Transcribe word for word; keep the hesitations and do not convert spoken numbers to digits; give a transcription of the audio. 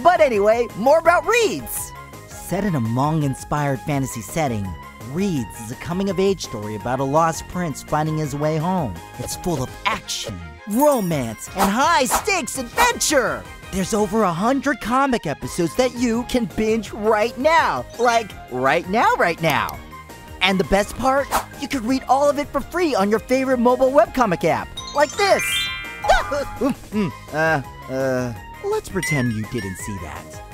But anyway, more about Reeds. Set in a manga-inspired fantasy setting, Reeds is a coming-of-age story about a lost prince finding his way home. It's full of action, romance, and high-stakes adventure. There's over a hundred comic episodes that you can binge right now. Like, right now, right now. And the best part? You can read all of it for free on your favorite mobile webcomic app. Like this. uh, uh, let's pretend you didn't see that.